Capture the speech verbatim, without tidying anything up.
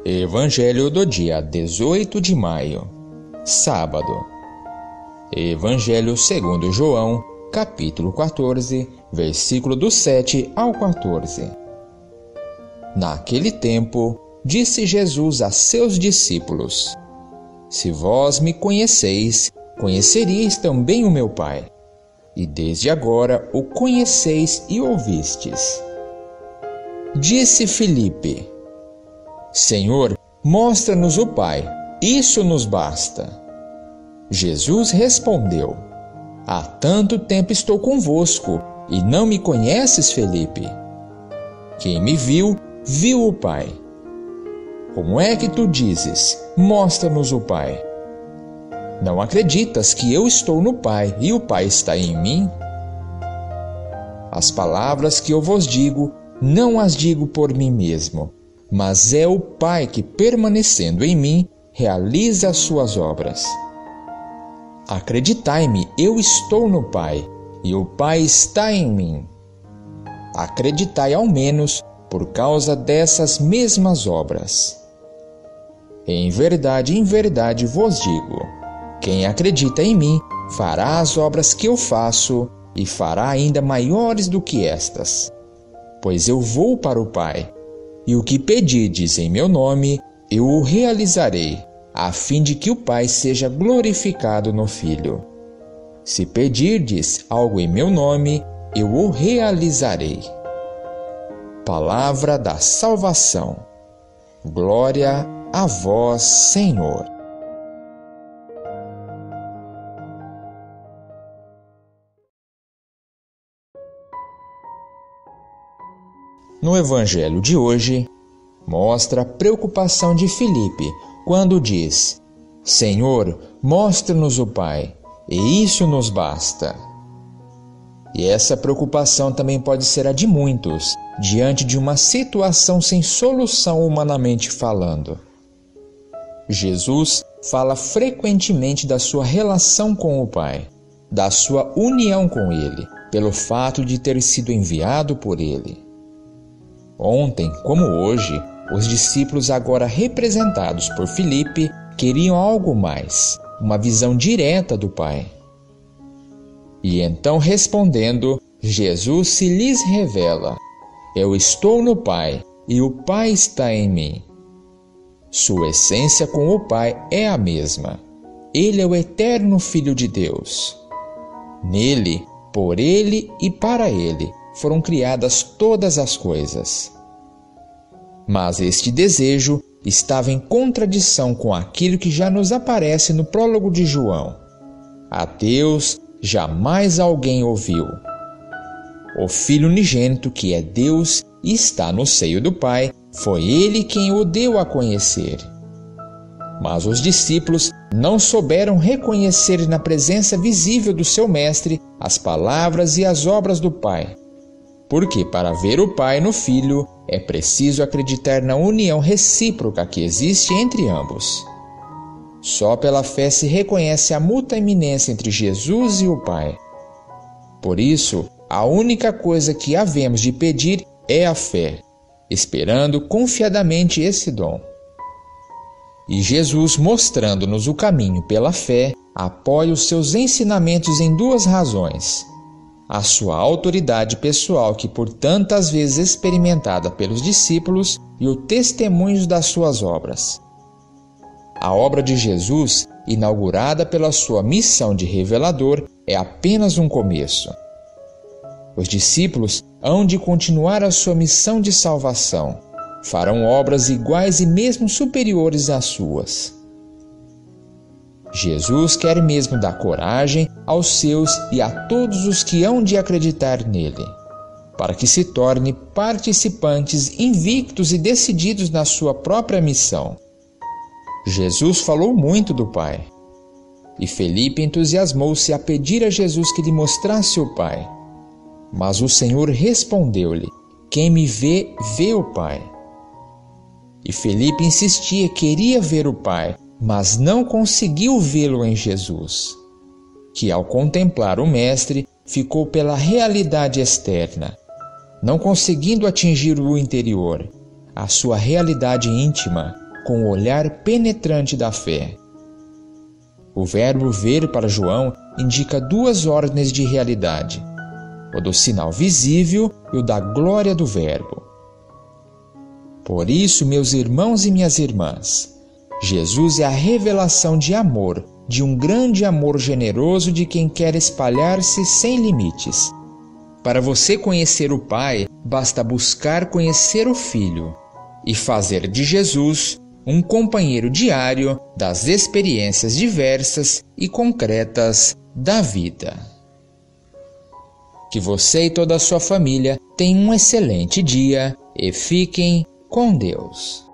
Evangelho do dia dezoito de maio, sábado. Evangelho segundo João, capítulo quatorze, versículo do sete ao quatorze. Naquele tempo, disse Jesus a seus discípulos: Se vós me conheceis, conheceríeis também o meu Pai. E desde agora o conheceis e ouvistes. Disse Filipe: Senhor, mostra-nos o Pai, isso nos basta. Jesus respondeu: Há tanto tempo estou convosco, e não me conheces, Filipe? Quem me viu, viu o Pai. Como é que tu dizes: mostra-nos o Pai? Não acreditas que eu estou no Pai e o Pai está em mim? As palavras que eu vos digo, não as digo por mim mesmo, mas é o Pai que, permanecendo em mim, realiza as suas obras. Acreditai-me, eu estou no Pai, e o Pai está em mim. Acreditai ao menos por causa dessas mesmas obras. Em verdade, em verdade vos digo, quem acredita em mim fará as obras que eu faço e fará ainda maiores do que estas. Pois eu vou para o Pai, e o que pedirdes em meu nome, eu o realizarei, a fim de que o Pai seja glorificado no Filho. Se pedirdes algo em meu nome, eu o realizarei. Palavra da salvação. Glória a vós, Senhor. No Evangelho de hoje, mostra a preocupação de Filipe quando diz: Senhor, mostra-nos o Pai, e isso nos basta. E essa preocupação também pode ser a de muitos, diante de uma situação sem solução humanamente falando. Jesus fala frequentemente da sua relação com o Pai, da sua união com Ele, pelo fato de ter sido enviado por Ele. Ontem, como hoje, os discípulos, agora representados por Filipe, queriam algo mais, uma visão direta do Pai. E então, respondendo, Jesus se lhes revela: Eu estou no Pai, e o Pai está em mim. Sua essência com o Pai é a mesma. Ele é o eterno Filho de Deus. Nele, por Ele e para Ele, foram criadas todas as coisas. Mas este desejo estava em contradição com aquilo que já nos aparece no prólogo de João. A Deus jamais alguém ouviu. O Filho unigênito, que é Deus e está no seio do Pai, foi Ele quem o deu a conhecer. Mas os discípulos não souberam reconhecer na presença visível do seu Mestre as palavras e as obras do Pai. Porque para ver o Pai no Filho, é preciso acreditar na união recíproca que existe entre ambos. Só pela fé se reconhece a mútua iminência entre Jesus e o Pai. Por isso, a única coisa que havemos de pedir é a fé, esperando confiadamente esse dom. E Jesus, mostrando-nos o caminho pela fé, apoia os seus ensinamentos em duas razões: a sua autoridade pessoal, que por tantas vezes experimentada pelos discípulos, e o testemunho das suas obras. A obra de Jesus, inaugurada pela sua missão de revelador, é apenas um começo. Os discípulos hão de continuar a sua missão de salvação. Farão obras iguais e mesmo superiores às suas. Jesus quer mesmo dar coragem aos seus e a todos os que hão de acreditar nele, para que se tornem participantes invictos e decididos na sua própria missão. Jesus falou muito do Pai, e Filipe entusiasmou-se a pedir a Jesus que lhe mostrasse o Pai. Mas o Senhor respondeu-lhe: Quem me vê, vê o Pai. E Filipe insistia, queria ver o Pai, mas não conseguiu vê-lo em Jesus, que ao contemplar o Mestre, ficou pela realidade externa, não conseguindo atingir o interior, a sua realidade íntima, com o olhar penetrante da fé. O verbo ver para João indica duas ordens de realidade: o do sinal visível e o da glória do verbo. Por isso, meus irmãos e minhas irmãs, Jesus é a revelação de amor, de um grande amor generoso de quem quer espalhar-se sem limites. Para você conhecer o Pai, basta buscar conhecer o Filho e fazer de Jesus um companheiro diário das experiências diversas e concretas da vida. Que você e toda a sua família tenham um excelente dia e fiquem com Deus.